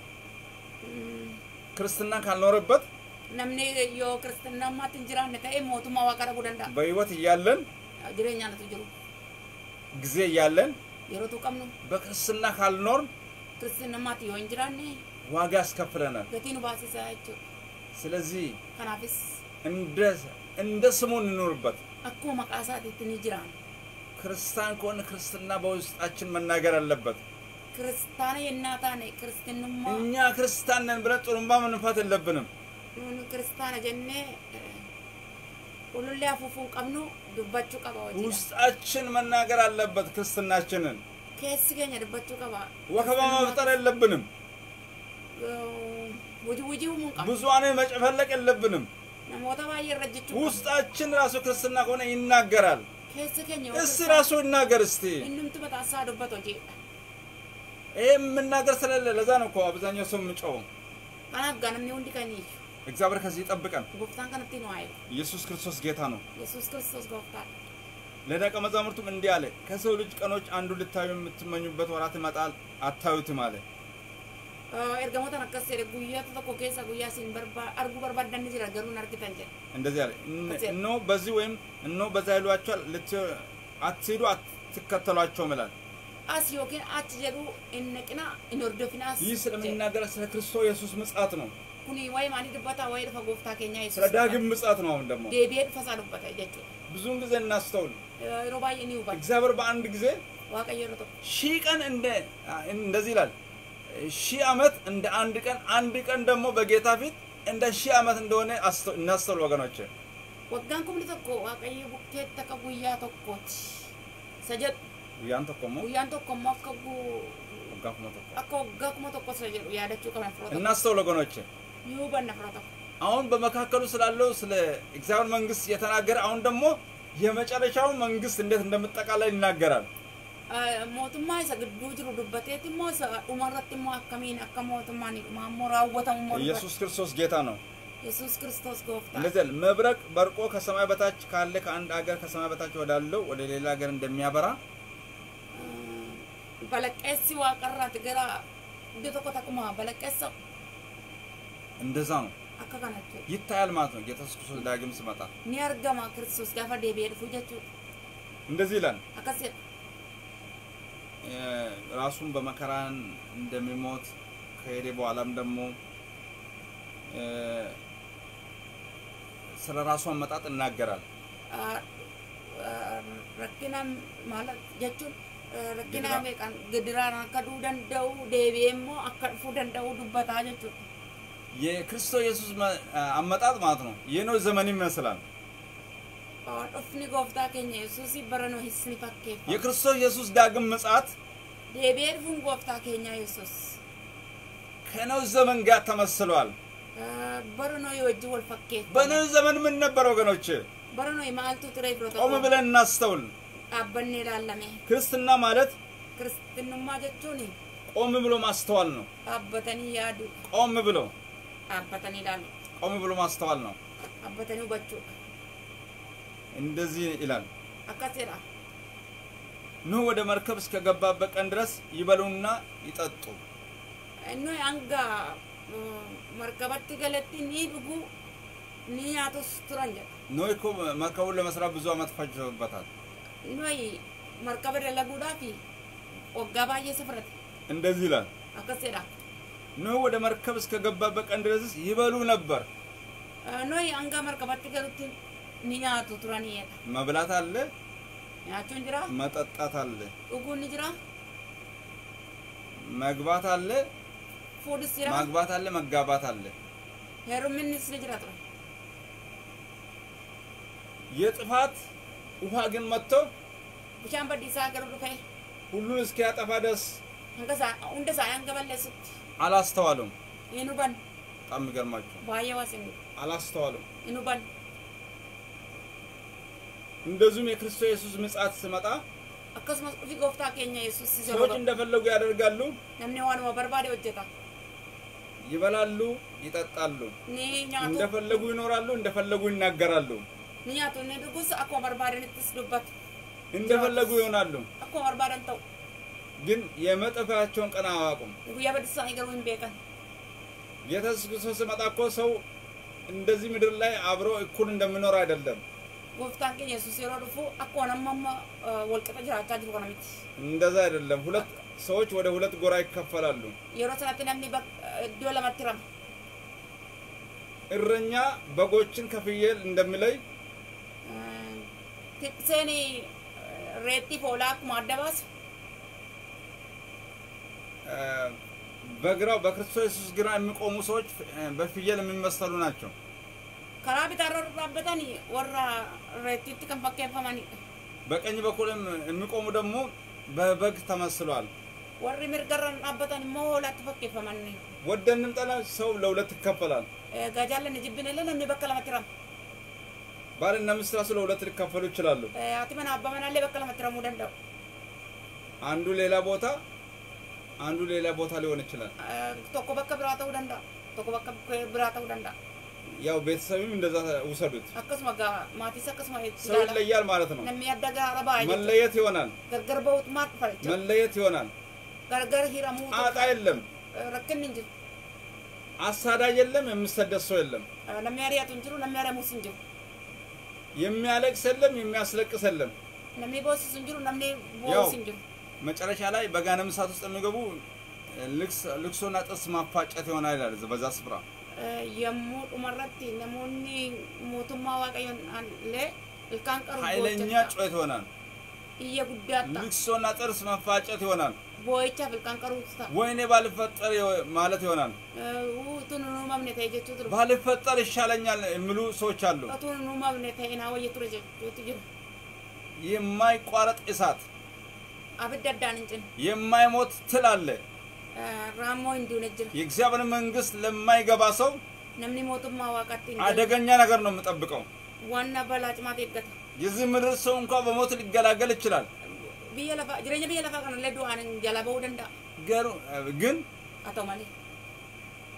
ክርስትና ካልኖረበት ነምኔ ዮ ክርስትና ማትንጅራን ከኤ ሞቱማ ዋቀረ ጉደንዳ በህይወት ይያለን ጅሬኛ ነው ትጅሩ ጊዜ ይያለን የሮቱ ቀምኑ በክርስትና ካልኖር ክርስትና ማት ይወንጅራኔ ዋጋ አስከፍለናል ገቲኑ ባሲሳቸው ስለዚህ ከናፍስ እንደ እንደ ስሙ እንኖርበት አኮ መቃሳት ትንጅራን ክርስቲያን ኮን ክርስትና በውስጣችን መናገር አለበት ክርስቲያና የናታኔ ክርስቲያንማ እኛ ክርስቲያን ነን ብለን ጥሩምባ መንፋት የለብንም ክርስቲያና ጀነ ሁሉ ሊያፉፉ ቀምኑ ዱባቹ ቀባው ውስጣችን መናገር አለበት ክርስትናችንን ከስገኛ ዱባቹ ቀባ ወከባ መፍጠር የለብንም ወጂ ወጂው ሙን ቀባ ብዙአኔ መጨፈለቅ የለብንም ነሞታ ባየረጅቹ ውስጣችን ራሱ ክርስትና ከሆነ ይናገራል ከስገኛ እስ ራሱ ይናገር እስቲ እንንም ተበታሳዱበት ወጂ እም መናገር ስለሌለ ለዛ ነው እኮ አብዛኛው ሰው ምጮው አናጋንም ነው እንዲከኒ እግዚአብሔር ከዚህ ይጠብቀን ጉፍታን ከነቲ ነው አይ ኢየሱስ ክርስቶስ ጌታ ነው ኢየሱስ ክርስቶስ ጉፍታ ለደቀ መዛሙርቱም እንዲህ አለ ከሰው ልጅ ቀኖች አንዱ ልታዩ የምትመኙበት ወራት ይመጣል አታዩትም አለ ኤርገሞታ ነከሰረ ጉያ ተቆ ከሰ ጉያ ሲን በርባ አርጉ በርባ ደን ይራ ገሩን አርግታንጀ እንደዚህ አለ እኖ በዚህ ወይም እኖ በዛ ይሏቸዋል ልት አትሄዱ አትከተሏቸው ማለት አስዮኪን አትጀሩ እንቅና እንወርዶፊናስ ይህ ስለሚናገር ስለ ክርስቶስ ኢየሱስ ምጽአት ነው ኩኒ ወይ ማኒ ድባታ ወይ ደፈ ጎፍታ ከኛ ኢየሱስ ስለ ዳግም ምጽአት ነው አሁን ደግሞ ዴቤድ ፈሳሉበት አይደጭ ብዙን ጊዜ እናስተውል ሮባይ ኒው ባ እግዚአብሔር በአንድ ጊዜ ዋቀየረቶ ሺህ ቀን እንደ እንደዚህ ይላል ሺህ አመት እንደ አንድ ቀን አንድ ቀን ደግሞ በጌታ ፊት እንደ ሺህ አመት እንደሆነ እናስተውል ወገኖቼ ወጋን ኩምሊ ተኮ ዋቀየ ቡኬት ተቀቡያ ተኮት ሰጀት ያን ተቆሞ ያን ተቆሞ አከጉ ጋክሞ ተቆ አኮ ጋክሞ ተቆ ሰጀት ያዳችሁ ከመን ፍሮታ እናስተውል ወገኖቼ ይውበን ፍሮታ አሁን በመካከሉ ስላለው ስለ እግዚአብሔር መንግስት የተናገረ አሁን ደግሞ የመጨረሻው መንግስት እንዴት እንደምጠቃላይ ይናገራል ሞቱማ ይሰግዱ ጅሩ ዱበቴት ሞሳ ኡመረት ሞ አከሚን አከሞቱማኒ ማሞራው ወተም ሞ ኢየሱስ ክርስቶስ ጌታ ነው ኢየሱስ ክርስቶስ ጎፍታ ለዘል መብረቅ በርቆ ከሰማይ በታች ካለ ከአንድ ሀገር ከሰማይ በታች ወዳለው ወደ ሌላ ሀገር እንደሚያበራ በለቀሲ ዋቀራት ገራ እንደተቆ ተቁማ በለቀሰ እንደዛ ነው አካካናቹ ይታያል ማለት ነው ጌታ ኢየሱስ ክርስቶስ ዳግም ሲመጣ ኒያርጋማ ክርስቶስ ጋፋ ደቤድ ፉጀቹ እንደዚህ ይላል አከሰ ራሱን በመከራን እንደሚሞት ከሄደ በኋላም ደግሞ ስለ ራሱ አመጣጥ እናገራል ረኪናም ማለት ጀቹን ረኪና በቃን ግድራና ከዱ ደንደው ደቤሞ አከፉ ደንደው ዱበታ ጀቹ የክርስቶስ ኢየሱስ አመጣጥ ማለት ነው የኖ ዘመን ይመስላል ኦፍኒ ጎፍታ ከኛ ኢየሱስ ይበረኖ ሂስኒ ፈከፈ የክርስቶስ ኢየሱስ ዳግም ምጽአት ደቤድ ፉን ጎፍታ ከኛ ኢየሱስ ከኖ ዘመን ጋር ተመስሏል በረኖ ይወጅ ወል ፈከፈ በኖ ዘመን ምን ነበር ወገኖች በረኖ ይማልቱ ትሬ ብሮታ ቆም ብለን እናስተውል አበኔ ላላሜ ክርስትና ማለት ክርስትናማ ጀቹኒ ቆም ብሎ ማስተዋል ነው አበተኒ ያዱ ቆም ብሎ አበተኒ ላሉ ቆም ብሎ ማስተዋል ነው አበተኒ በቹ እንደዚህ ይላል አካቴራ ኖህ ወደ መርከብ እስከገባበት ቀን ድረስ ይበሉና ይጠጡ እኖ አንጋ መርከበት ገለቲ ኒዱጉ ኒያቶስ ትራንጀ ኖህ እኮ መርከቡን ለመስራት ብዙ አመት ፈጅቶበታል ኖይ መርከበት ለጉዳፊ ወጋባዬ ስፍረት እንደዚህ ይላል አካቴራ ኖህ ወደ መርከብ እስከገባበት ቀን ድረስ ይበሉ ነበር ኖይ አንጋ መርከበት ገለቲ ኒያቶ ትራኒያ መብላት አለ ያቹን ጅራ መጠጣት አለ ኡጉን ጅራ መግባት አለ ፎድስ ጅራ ማግባት አለ መጋባት አለ ሄሩምንስ ጅራጥ የጥፋት ውሃ ግን መጥቶ ብቻን በዲሳ ገሩ ዱከይ ሁሉን እስኪያጠፋ ድረስ አንገሳ እንደሳ ያንገበለሱት አላስተዋሉም ይኑባን በጣም ይገርማችሁ ባየዋስን አላስተዋሉም ይኑባን እንደዚሁም የክርስቶስ ኢየሱስ ምጽአት ሲመጣ አከስማስ ኡፊ ጎፍታ ከኛ ኢየሱስ ሲዘሩ ሰዎች እንደፈለጉ ያደርጋሉ ነምኔ ዋን ወበርባዴ ወጀታ ይበላሉ ይጠጣሉ ኒኛቱ እንደፈለጉ ይኖራሉ እንደፈለጉ ይናገራሉ ኒኛቱ ነዱጉስ አኮ በርባዴ ንትስዱበት እንደፈለጉ ይሆናሉ አኮ በርባዴን ተው ግን የመጥፋታቸውን ቀን አያውቁም ጉያ በድሳ ይገሩን ቤቀን ጌታ ኢየሱስ ክርስቶስ ሲመጣ እኮ ሰው እንደዚህ ምድር ላይ አብሮ እኩል እንደሚኖር አይደለም ጎፍታን ከኛ ኢየሱስ ይሮዱፉ አኮ ነማማ ወልቀጠ ጅራቻ ጅሩ ከነሚት እንደዛ አይደለም ሁለት ሰዎች ወደ ሁለት ጎራ ይከፈላሉ የሮሰናት ነምኒ ዲዮ ለማትራም እረኛ በጎችን ከፍየል እንደሚለይ ትክሰኒ ሬቲ ፎላክ ማደባስ በግራው በክርስቶስ ኢየሱስ ግራ የሚቆሙ ሰዎች በፍየል የሚመስሉ ናቸው ከራቢ ታረሩባበታኒ ወራ ሬቲት ከንፈከፈማኒ በቀኝ በኩልም የሚቆሙ ደግሞ በበግ ተመስሏል ወሪ ምርገራን አበታኒ ሞላት ፈከፈማኒ ወደንም ጠላ ሰው ለሁለት ይከፈላል ጋጃለን ጅብነ ለምን በከለማትራም ባልና ሚስት ራሱ ለሁለት ሊከፈሉ ይችላሉ አቲመና አባመናለ በከለማትራሙ ደንዳው አንዱ ሌላ ቦታ አንዱ ሌላ ቦታ ሊሆን ይችላል ቶኮ በከብራታው ደንዳ ቶኮ በከብራታው ደንዳ ያው ቤተሰብም እንደዛ ወሰዱት አከስማ ጋ ማቲስ አከስማ ሰው ይለያል ማለት ነው ነሚያደጋ አረባ መለየት ይሆናል ገርገርበውት ማት ፈረጨ መለየት ይሆናል ገርገር ሂራሙ አጣ የለም ረከን እንጂ አሳዳጅ የለም የሚሰደድ ሰው የለም ነሚያሪያቱ እንጂ ነሚያሪያሙስ እንጂ የሚያለቅስ የለም የሚያስለቅስ የለም ነሚቦስ እንጂ ነምኔ ቦስ እንጂ መጨረሻ ላይ በጋነም እሳት ውስጥ የሚገቡ ልክስ ልክሶና ጥርስ ማፋጨት ይሆናል ይላል በዛ ስፍራ የሙጡ መረቲ ነሞኒ ሞቱማ ዋቀዮን አለ ልካን ቀሩ ኃይለኛ ጩኸት ይሆናል እየጉዳታ ልክሶና ጥርስ ማፋጨት ይሆናል ቦይቻ ልካን ቀሩ ወይኔ ባልፈጠር ማለት ይሆናል ቱኑ ማምነ ታይጀቱ ድሩ ባልፈጠር ይሻለኛል የሚሉ ሰዎች አሉ ቱኑ ማምነ ታይና ወየቱ ረጀ ይትጅሩ የማይቋረጥ እሳት አብዳዳን እንጂ የማይሞት ትል አለ ራሞ እንዲው ነጅር የእግዚአብሔር መንግስት ለማይገባ ሰው ነምኒ ሞቱማ ዋቀት አደገኛ ነገር ነው የምጠብቀው ዋና በላጭ ማት ይገታ የዚህ ምድር ሰው እንኳን በሞት ሊገላገል ይችላል ቢየለፋ ጅረኛ ቢየለፋ ከነ ለዱአን ጀላባው ደንዳ ገሩ ግን አቶ ማሊ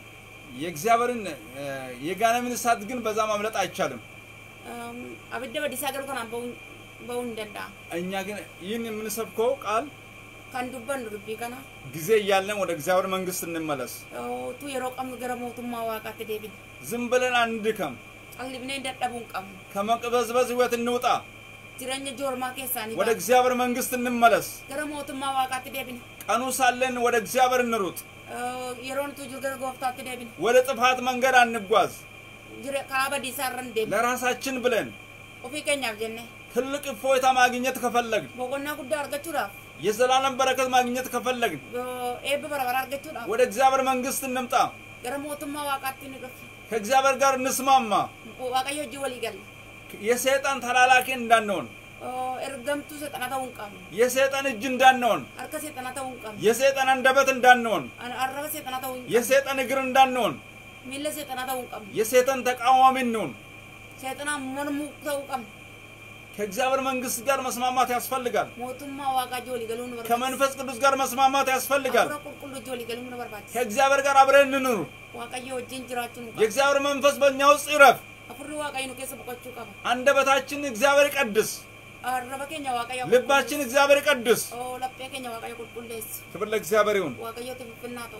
የእግዚአብሔርን የጋነምን እሳት ግን በዛ ማምለጥ አይቻልም አብደ በዲሳ ገር ኮና በው በው እንደንዳ እኛ ግን ይህን የምንሰብከው ቃል ካንዱበን ሩቢ ከና ጊዜ ያለን ወደ እግዚአብሔር መንግስት እንመለስ ቱ የሮቀም ገረሞቱማ ዋቃት ዴቢን ዝም ብለን አንድከም አልብኔ እንደጠቡን ቀም ከመቅበዝበዝ ህይወት እንውጣ ትረኛ ጆርማ ከሳኒ ወደ እግዚአብሔር መንግስት እንመለስ ገረሞቱማ ዋቃት ዴቢን ቀኑ ሳለን ወደ እግዚአብሔር እንሩጥ የሮን ቱ ጁገር ጎፍታት ዴቢን ወደ ጥፋት መንገድ አንጓዝ ጅረ ካባዲ ሳረን ዴብ ለራሳችን ብለን ኦፊከኛ ጀነ ትልቅ እፎይታ ማግኘት ከፈለግን ቦቆና ጉዳ አርገቹራ የዘላለም በረከት ማግኘት ከፈለግን ኤብ በረበራ አርገቹራ ወደ እግዚአብሔር መንግስት እንምጣ ገረሞቱማ ዋቃት ንገፍ ከእግዚአብሔር ጋር እንስማማ ዋቀዮ ጅወል ይገል የሰይጣን ተላላኪ እንዳንሆን እርገምቱ ሰይጣን ታውንቃም የሰይጣን እጅ እንዳንሆን አርከ ሰይጣን ታውንቃም የሰይጣን አንደበት እንዳንሆን አረበ ሰይጣን ታውንቃም የሰይጣን እግር እንዳንሆን ሚለ ሰይጣን ታውንቃም የሰይጣን ተቃዋሚ እንሆን ሰይጣን ምንሙ ታውንቃም ከእግዚአብሔር መንግስት ጋር መስማማት ያስፈልጋል ሞቱማ ዋቃጆ ሊገሉ ነው ከመንፈስ ቅዱስ ጋር መስማማት ያስፈልጋል ቁልቁል ጆ ሊገሉ ነው በርባች ከእግዚአብሔር ጋር አብረን እንኑር ዋቃጆ ወጅንጅራችን የእግዚአብሔር መንፈስ በእኛ ውስጥ ይረፍ አፍሩ ዋቃይኑ ከሰ በቆቹ ቀባ አንደበታችን እግዚአብሔር ይቀድስ አረበከኛ ዋቃዮ ልባችን እግዚአብሔር ይቀድስ ኦ ለበከኛ ዋቃዮ ቁልቁልስ ክብር ለእግዚአብሔር ይሁን ዋቃዮ ትፍፍናቶ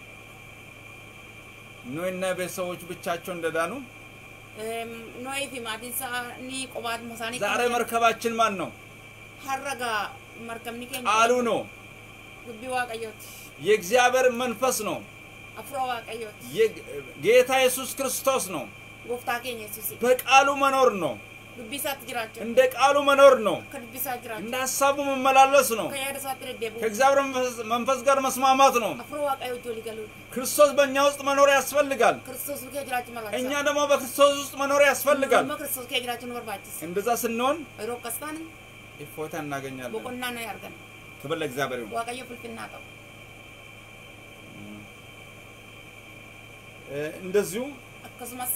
ኖይና ቤተሰቦች ብቻቸው እንደዳኑ እም ኖይ ፊማዲሳ ኒ ቆባድ መሳኒ ዛሬ መርከባችን ማን ነው ሐረጋ መርከምኒ ከኛ አሉ ነው ግቢ ዋቃዮት የእግዚአብሔር መንፈስ ነው አፍሮ ዋቃዮት ጌታ ኢየሱስ ክርስቶስ ነው ጎፍታ ከኛ ኢየሱስ በቃሉ መኖር ነው ግቢሳት ጅራቸው እንደ ቃሉ መኖር ነው ከግቢሳት ጅራቸው እንደ ሐሳቡ መመላለስ ነው ከያደሳት ረደቡ ከእግዚአብሔር መንፈስ ጋር መስማማት ነው አፍሮ ዋቃዮ ጆ ሊገሉ ክርስቶስ በእኛ ውስጥ መኖር ያስፈልጋል ክርስቶስ ከጅራቸው ማለት እኛ ደግሞ በክርስቶስ ውስጥ መኖር ያስፈልጋል ክርስቶስ ከጅራቸው ወርባችስ እንደዛ ስንሆን ሮቀስታን እፎይታ እናገኛለን በቆና ነው ያርገን ክብር ለእግዚአብሔር ይሁን ዋቃዮ ፍልፍናጣው እንደዚሁ አከስማስ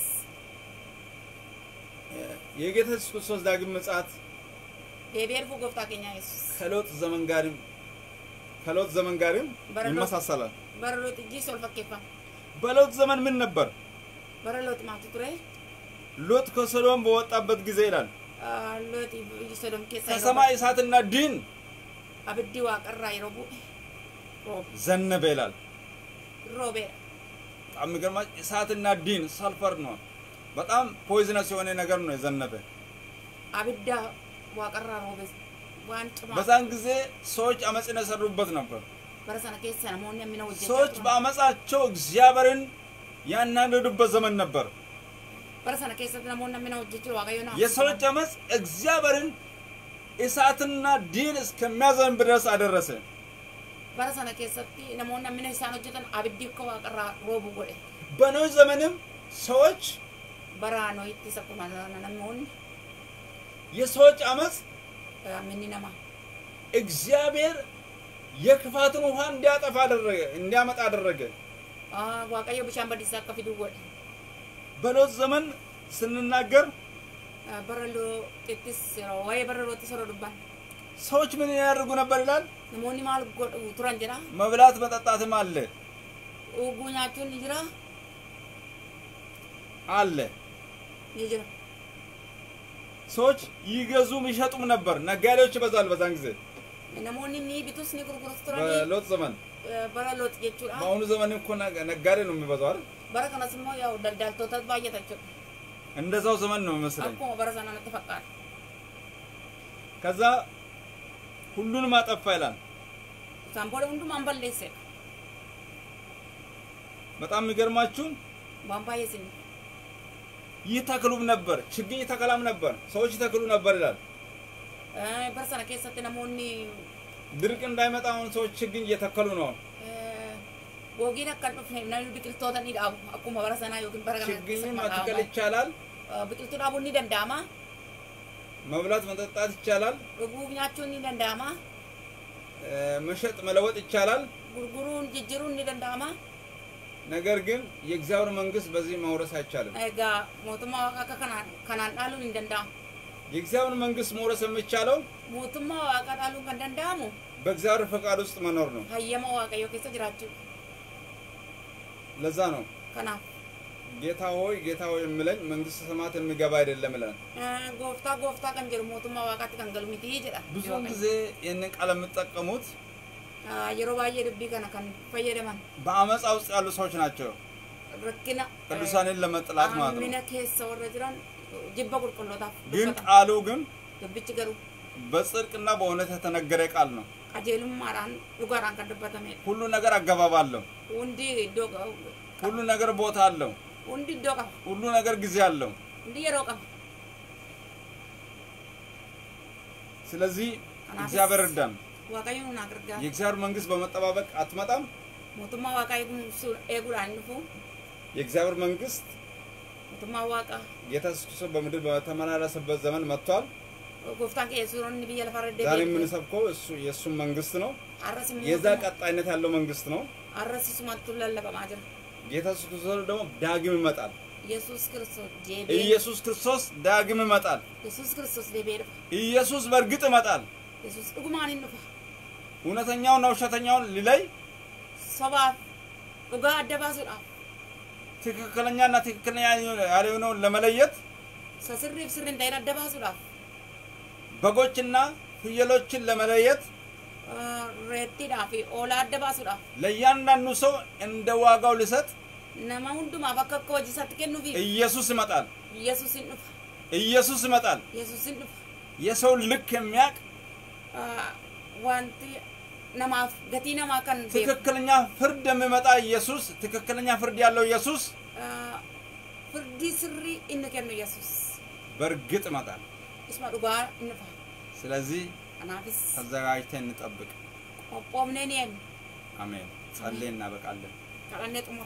የጌታ ኢየሱስ ክርስቶስ ዳግም ምጽአት የቤርፉ ጎፍታ ከኛ ኢየሱስ ከሎጥ ዘመን ጋር ከሎጥ ዘመን ጋር ይመሳሰላል በረሎጥ እጂ ሶልፈከፋ በሎጥ ዘመን ምን ነበር በረሎጥ ማለት ትሬ ሎጥ ከሶዶም በወጣበት ጊዜ ይላል ሎጥ ይሰዶም ከሳይ ከሰማይ እሳትና ዲን አብዲ ዋቀራ ይሮቡ ዘነበ ይላል ሮቤ በጣም ገርማ እሳትና ዲን ሰልፈር ነው በጣም ፖይዝነስ የሆነ ነገር ነው የዘነበ አብዳ ዋቀራ ሮቤ ዋንጭማ በዛን ጊዜ ሰዎች አመጽን የሰሩበት ነበር በረሰና ከሰና ሞን የሚነው ወጀ ሰዎች በአመጻቸው እግዚአብሔርን ያናደዱበት ዘመን ነበር በረሰና ከሰና ሞን የሚነው ወጀ ዋጋዩና የሰዎች አመጽ እግዚአብሔርን እሳትና ዲን እስከሚያዘንብ ድረስ አደረሰ በረሰና ከሰቲ ነሞን የሚነው ኢሳን ወጀተን አብዲ ከዋቀራ ሮቡ ጎደ በኖህ ዘመንም ሰዎች በራኖ ይተሰቁማና ነሞን የሰዎች አመጽ ምንነማ እግዚአብሔር የክፋትን ውሃ እንዲያጠፋ አደረገ እንዲያመጣ አደረገ አ ዋቃዮ ብቻን በዲሳ ከፊዱ ወደ በሎጥ ዘመን ስንናገር በረሎ ጥጥስ ነው ወይ በረሎ ተሰሮ ዱባን ሰዎች ምን ያደርጉ ነበር ይላል ነሞኒ ማል ጎድ ቱራንጀራ መብላት መጠጣትም አለ ኡጉኛቹን ይጅራ አለ ይጅራ ሰዎች ይገዙም ይሸጡም ነበር ነጋዴዎች በዛል በዛን ጊዜ ነሞኒ ኒ ቢቱስ ኒ ጉርጉርስ ቱራንጂ በሎጥ ዘመን በረሎጥ የቹራ በአሁኑ ዘመን እኮ ነጋዴ ነው የሚበዛው አይደል በረከና ስሞ ያው ደልዳልቶ ተባየታቸው እንደዛው ዘመን ነው መስለኝ አቆ በረሰና ተፈቃል ከዛ ሁሉን ማጠፋ ይላል ሳምቦለ ሁሉ ማንበለሰ በጣም የሚገርማችሁ ባምባየስኝ ይተክሉም ነበር ችግኝ ተከላም ነበር ሰዎች ይተክሉ ነበር ይላል አይ በረሰና ከሰተ ነሞኒ ድርቅ እንዳይመጣ አሁን ሰዎች ችግኝ እየተከሉ ነው ወጊና ቀልፍ ነው ቢቅልቶታን ይዳው አቁማ በረሰና ይወግን በረገና ችግኝ ማትከል ይቻላል ቢቅልቱ ዳቡኒ ደንዳማ መብላት መጠጣት ይቻላል ጉጉኛቹን ደንዳማ መሸጥ መለወጥ ይቻላል ጉርጉሩን ጅጅሩን ደንዳማ ነገር ግን የእግዚአብሔር መንግስት በዚህ መውረስ አይቻልም አይጋ ሞቱማ ዋቃ ከናን ከናን ዳሉን እንደንዳ የእግዚአብሔር መንግስት መውረስ የሚቻለው ሞቱማ ዋቃ ዳሉን ከንደንዳሙ በእግዚአብሔር ፈቃድ ውስጥ መኖር ነው ሀየማ ዋቃ የከሰ ጅራችሁ ለዛ ነው kana ጌታ ሆይ ጌታ ሆይ የሚለኝ መንግስተ ሰማያት የሚገባ አይደለም ይላል ጎፍታ ጎፍታ kan jedhu mootummaa waaqaatti kan galu miti jedha ብዙ ጊዜ ይሄንን ቃል የምትጠቀሙት yeroo baay'ee dubbii kana kan fayyadaman በአመፃ ውስጥ ያሉ ሰዎች ናቸው rakkina ቅዱሳንን ለመጥላት ማለት ነው amina keessa warra jiran jibba qulqullootaaf ግን ቃሉ ግን dubbichi garuu በጽድቅና በእውነት የተነገረ ቃል ነው qajeelummaadhaan dhugaadhaan kan dubbatame ሁሉ ነገር አገባብ አለው hundi iddoo ሁሉ ነገር ቦታ አለው hundi iddoo qaba ሁሉ ነገር ጊዜ አለው hundi yeroo qaba ስለዚህ እግዚአብሔር እርዳን waaqayyo nu gargaara የእግዚአብሔር መንግስት በመጠባበቅ አትመጣም mootummaa waaqayyo eeguudhaan dhufu የእግዚአብሔር መንግስት mootummaa waaqa ጌታ ኢየሱስ ክርስቶስ በምድር በተመላለሰበት ዘመን መጥቷል ጎፍታን ከየሱሮን ቢያ ለፈረደ ዛሬ ምን ሰብከው እሱ የሱ መንግስት ነው የዛ ቀጣይነት ያለው መንግስት ነው አረስሱ ማጥለለ በማጀር ጌታ ኢየሱስ ክርስቶስ ደግሞ ዳግም ይመጣል ኢየሱስ ክርስቶስ ጄቤ ኢየሱስ ክርስቶስ ዳግም ይመጣል ኢየሱስ ክርስቶስ ዴቤ ኢየሱስ በርግጥ ይመጣል ኢየሱስ ዱጉማን ይንፋ እውነተኛው ነው ውሸተኛው ሊለይ ሰባ ዱጋ አደባሱዳ ትክክለኛና ትክክለኛ ያልሆነው ለመለየት ሰስሪብ ስር እንዳይና አደባሱዳ በጎችና ፍየሎችን ለመለየት ረቲዳፊ ኦላ አደባሱዳ ለያንዳንዱ ሰው እንደ ዋጋው ሊሰጥ ነማ ሁንዱማ በከኮ ጂሳት ከኑፊ ኢየሱስ ይመጣል ኢየሱስ ይንፋ ኢየሱስ ይመጣል ኢየሱስ ይንፋ የሰው ልክ የሚያቅ ዋንቲ ነማፍ ገቲ ነማ ከን ትክክለኛ ፍርድ የሚመጣ ኢየሱስ ትክክለኛ ፍርድ ያለው ኢየሱስ ፍርድ ስሪ እንከነ ኢየሱስ በርግጥ ይመጣል እስማ ዱጋ እንፋ ስለዚህ አናፍስ ተዘጋጅተን እንጠብቅ ቆቆምነን አሜን ጸልየና በቃለን ካላነጥ ሞት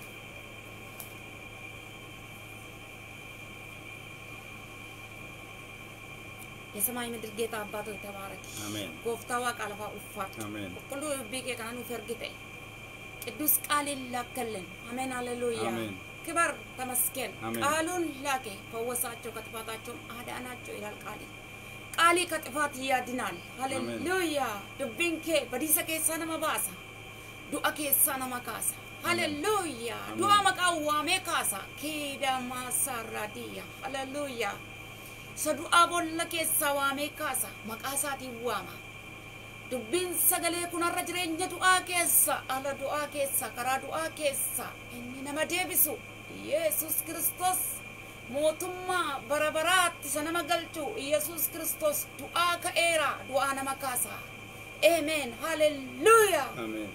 የሰማይ ምድር ጌታ አባቶ ተባረክ አሜን ጎፍታዋ ቃልፋ ኡፋት አሜን ሁሉ ቢቄ ካኑ ፈርግተ ቅዱስ ቃል ላከልን አሜን ሃሌሉያ አሜን ክብር ተመስገን ቃሉን ላከ ፈወሳቸው ከጥፋታቸው አዳናቸው ይላል ቃል ቃሊ ከጥፋት ያድናል ሃሌሉያ ድብንኬ በዲሰ ከሰነ መባሳ ዱአ ከሰነ መካሳ ሃሌሉያ ዱአ መቃዋሜ ካሳ ኪዳማ ሳራዲያ ሃሌሉያ ሰዱአ ቦለ keessa waamee kaasa maqaa isaatiin waama dubbiin sagalee kunarra jireenya du'aa keessa ala du'aa keessa karaa du'aa keessa inni nama deebisu Yesus Kristos mootummaa bara baraatti isa nama galchu Yesus Kristos du'aa ka'eera du'aa nama kaasa amen hallelujah amen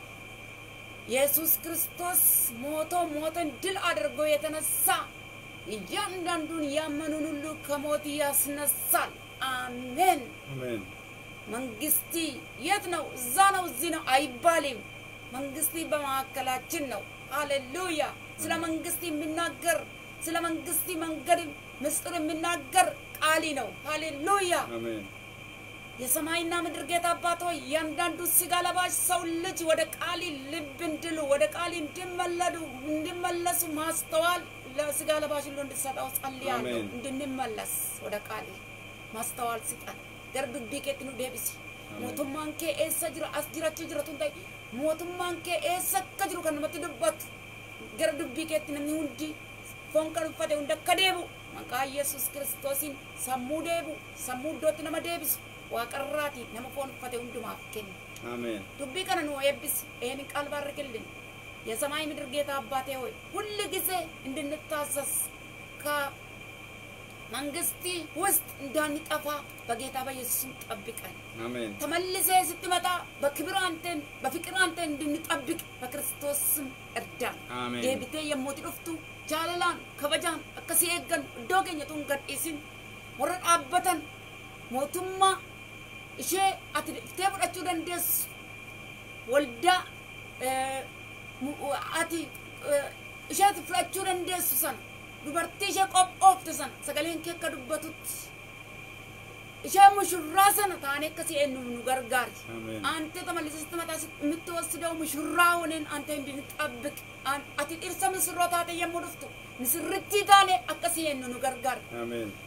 Yesus Kristos mooto mooton dil adargo የተነሳ እያንዳንዱን ያመኑን ሁሉ ከሞት ያስነሳል አሜን አሜን መንግስቲ የት ነው እዛ ነው እዚህ ነው አይባልም መንግስቲ በማከላችን ነው ሃሌሉያ ስለ መንግስቲ የሚናገር ስለ መንግስቲ መንገድ ምስጢር የሚናገር ቃሊ ነው ሃሌሉያ አሜን የሰማይና ምድር ጌታ አባቶ ያንዳንዱ ስጋ ለባሽ ሰው ልጅ ወደ ቃሊ ልብ እንድሉ ወደ ቃሊ እንዲመለዱ እንዲመለሱ ማስተዋል ለስጋ ለባሽ ሁሉ እንድሰጣው ጸልያለሁ እንድንመለስ ወደ ቃሊ ማስተዋል ስጣን ገርዱ ቢቄት ነው ደብሲ ሞቱማን ከ ኤሰ ጅራ አስጅራቹ ጅራቱን ታይ ሞቱማን ከ ኤሰ ከጅሩ ከነመት ድበት ገርዱ ቢቄት ነው ሁንዲ ፎንከር ፈደ እንደ ከደቡ መቃ ኢየሱስ ክርስቶስን ሰሙ ደቡ ሰሙ ዶት ነመ ደብስ ዋቀራቲ ነመ ፎን ፈደ እንዱማ ከን አሜን ዱቢ ከነ ነው የብስ ይሄን ቃል ባርክልን የሰማይ ምድር ጌታ አባቴ ሆይ ሁሉ ጊዜ እንድንታሰስ ከመንግስቲ ውስጥ እንዳንጠፋ በጌታ በኢየሱስ ጠብቀን አሜን ተመልሰ ስትመጣ በክብር አንተን በፍቅር አንተን እንድንጠብቅ በክርስቶስ ስም እርዳን አሜን ደብቴ የሞት ድፍቱ ጃለላን ከበጃን አከሲየገን ዶገኘቱን ገድኢስን ወረድ አበተን ሞቱማ እሺ አትፍቴ ብራቹ ደንደስ ወልዳ ati ishaat fudhachuu dandeessu sana dubartii ishee qophoofte sana sagaleen kee akka dubbatutti ishee mushurraa sana taanee akkasii eenyu nu gargaari ante tamallisatti mataa mitti wassida'u mushurraa waliin ante hindi xabbiq ati dhirsa misirroo taate yommuu dhuftu misirrittii taanee akkasii eenyu nu gargaari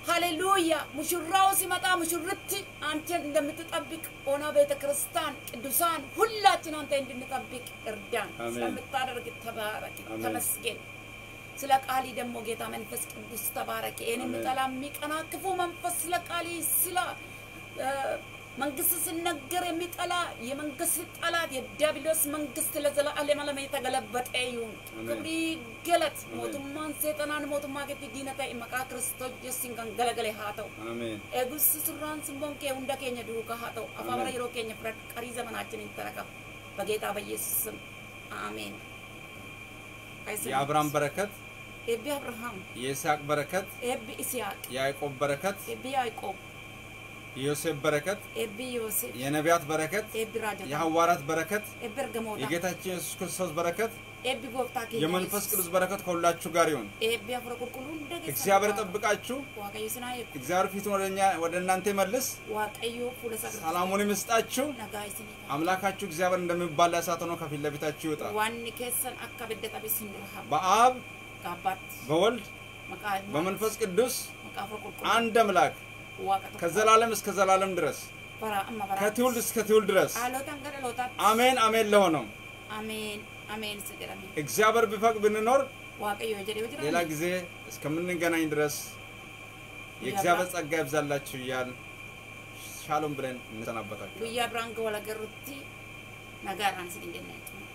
ሃሌሉያ ሙሽራው ሲመጣ ሙሽርት አንተ እንደምትጠብቅ ሆና ቤተ ክርስቲያን ቅዱሳን ሁላችን አንተ እንድንጠብቅ እርዳን ስለምታደርግ ተባረክ ተመስገን ስለ ቃሊ ደሞ ጌታ መንፈስ ቅዱስ ተባረክ እኔም ተላሚ ቀናክፉ መንፈስ ስለ ቃሊ ስለ መንግስት ሲነገር የሚጠላ የመንግስት ጠላት የዲያብሎስ መንግስት ለዘላለም ዓለም የተገለበጠ ይሁን ክብሪ ገለት ሞቱማን ሰይጣናን ሞቱማ ገት ዲነታ ኢማካ ክርስቶስ ኢየሱስን ገለገለ ሃተው አሜን ኤጉስ ሱራን ስምቦንኬ ሁንደከኛ ዱካ ሃተው አፋበረ ይሮ ከኛ ፍረድ ቀሪ ዘመናችን ይተረካ በጌታ በኢየሱስ ስም አሜን የአብርሃም በረከት ኤቢ አብርሃም የይስሐቅ በረከት ኤቢ ይስሐቅ የያዕቆብ በረከት ኤቢ ያዕቆብ የዮሴፍ በረከት ኤቢ ዮሴፍ የነቢያት በረከት ኤቢ ራጃ የሐዋርያት በረከት ኤቢ በርገሞታ የጌታችን ኢየሱስ ክርስቶስ በረከት ኤቢ ጎፍታኪ የመንፈስ ቅዱስ በረከት ከሁላችሁ ጋር ይሁን ኤቢ አፍረቁልቁሉ እንደገ እግዚአብሔር ጠብቃችሁ ዋቀዩ ስናይ እግዚአብሔር ፊቱን ወደኛ ወደ እናንተ መልስ ዋቀዩ ፉለሰ ሰላሙን ይስጣችሁ ነጋይስኒ አምላካችሁ እግዚአብሔር እንደሚባል እሳት ሆኖ ከፊት ለፊታችሁ ይውጣ ዋን ከሰን አከበደ ጠብስ እንደሃ በአብ ጋባት በወልድ መቃል በመንፈስ ቅዱስ መቃፍረቁልቁሉ አንድ አምላክ ከዘላለም እስከ ዘላለም ድረስ ከትውልድ እስከ ትውልድ ድረስ አሜን አሜን ለሆነው አሜን አሜን ሰገራሚ እግዚአብሔር ቢፈቅድ ብንኖር ዋቀዩ ጀዴው ጅራ ሌላ ጊዜ እስከምንገናኝ ድረስ የእግዚአብሔር ጸጋ ይብዛላችሁ ይያል ሻሎም ብለን እንሰናበታችሁ ዱያ ብራንክ ወላ ገሩቲ ነጋራን ሲንደነ